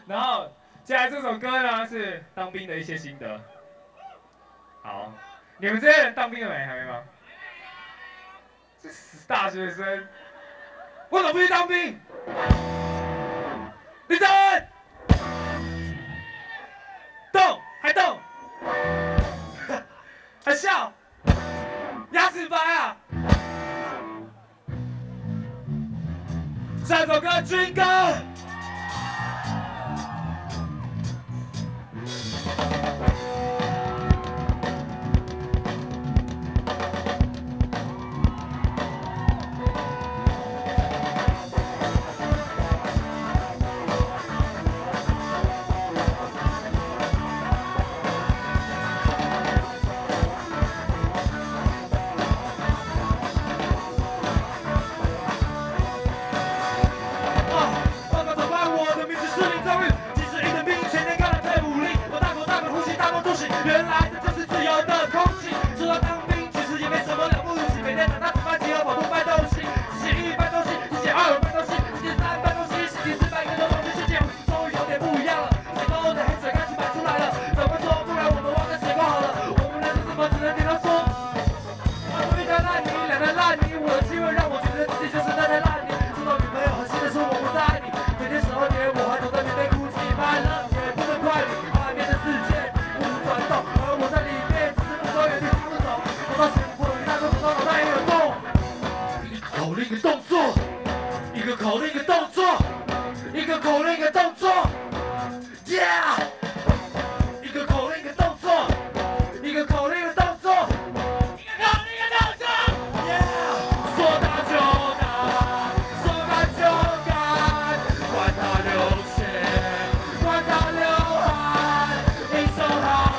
然后接下来这首歌呢是当兵的一些心得。好，你们这些人当兵了没？还没吗？这死大学生，为什么不去当兵？立正，动还动，还笑，牙齿白啊！下一首歌《军歌》。原来这就是自由的空气。说到当兵，其实也没什么了不起，每天打打饭，集合跑步搬东西，星期一搬东西，星期二搬东西，星期三搬东西，星期四搬一个东西，星期五终于有点不一样了。水沟的黑水开始摆出来了，怎么说？不然我们挖个水沟好了。我们来自什么？只能听他说。一滩烂泥，两滩烂泥，我的气味让我觉得自己就是那滩烂泥。收到女朋友狠心的说我不在爱你，每天12点我还躲在棉被哭泣，快乐也不能怪你，外面的世界。而我在里面只是不走，原地踏步走，走到前不一大步走到脑袋也有洞。一个口令一个动作，一个口令一个动作，一个口令一个动作 ，Yeah！ 一个口令一个动作，一个口令一个动作，一个口令一个动作 ，Yeah！ 说干就干，说干就干，管他流血，管他流汗，英雄好。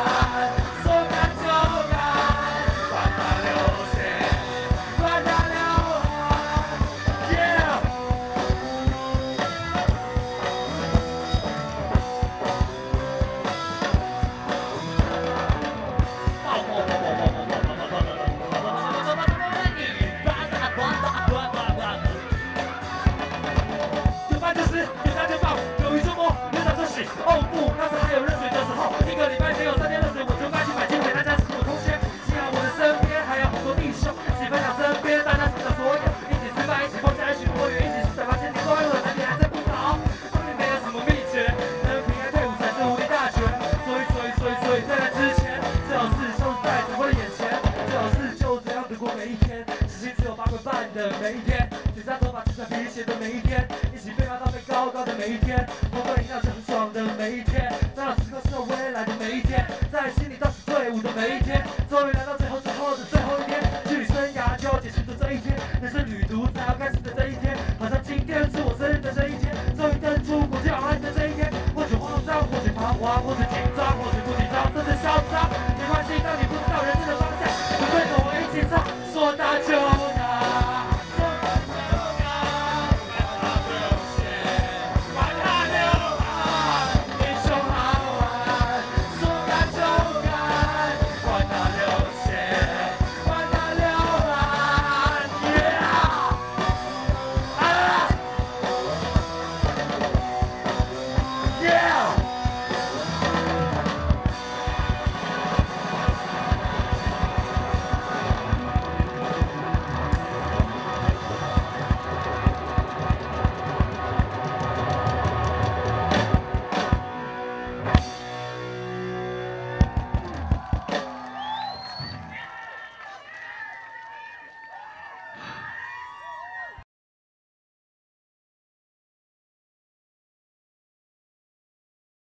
哦不，那时还有热水的时候，一个礼拜只有3天热水，我就赶紧买进回大家是我同学。幸好我的身边还有好多弟兄，一起分享身边大家想的所有，一起吃饭，一起放假，一起摸鱼，一起去水房间听说有男女还真不少。当年没有什么秘诀，能平安退伍才是无敌大权。所以在那之前，最好是消失在我的眼前，最好是就这样度过每一天。时薪只有8块半的每一天，剪下头发，吃着皮鞋的每一天，一起被骂到被高高的每一天，喝杯饮料就很爽的每一天，在那时刻是未来的每一天，在心里倒数队伍的每一天，终于来到这。